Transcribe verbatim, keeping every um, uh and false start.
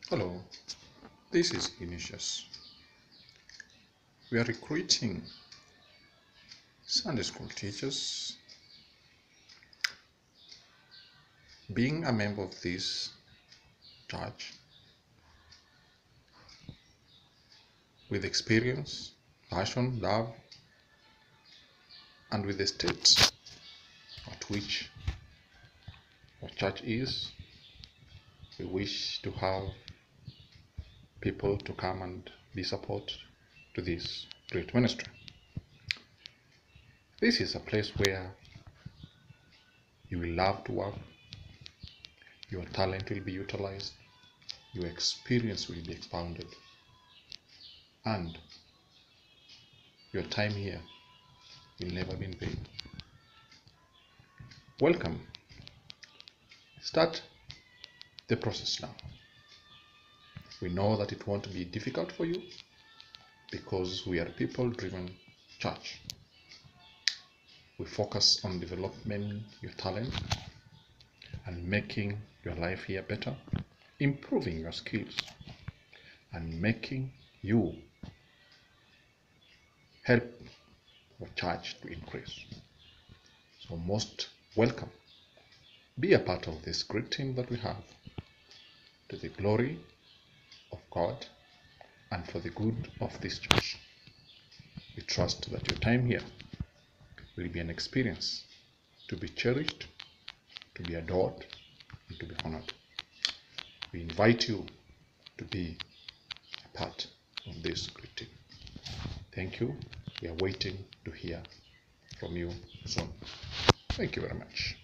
Hello, this is Ignatius. We are recruiting Sunday school teachers. Being a member of this church with experience, passion, love, and with the state at which our church is, we wish to have people to come and be support to this great ministry. This is a place where you will love to work, your talent will be utilized, your experience will be expounded, and your time here will never be in vain. Welcome. Start the process now. We know that it won't be difficult for you because we are a people-driven church. We focus on developing your talent and making your life here better, improving your skills, and making you help our church to increase. So most welcome. Be a part of this great team that we have, to the glory of God and for the good of this church. We trust that your time here will be an experience to be cherished, to be adored, and to be honored. We invite you to be a part of this great team. Thank you. We are waiting to hear from you soon. Thank you very much.